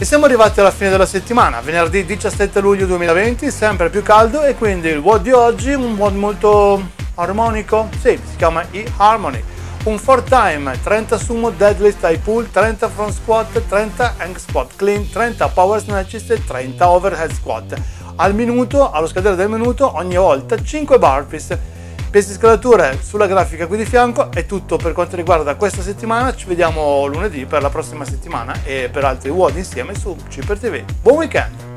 E siamo arrivati alla fine della settimana, venerdì 17 luglio 2020, sempre più caldo, e quindi il WOD di oggi, un WOD molto armonico, sì, si chiama eHarmony. Un 4-time, 30 sumo deadlift ai pull, 30 front squat, 30 hang squat clean, 30 power snatches e 30 overhead squat. Al minuto, allo scadere del minuto, ogni volta 5 burpees. Pesi di scalature sulla grafica qui di fianco. È tutto per quanto riguarda questa settimana, ci vediamo lunedì per la prossima settimana e per altri WOD insieme su Cheaper TV. Buon weekend!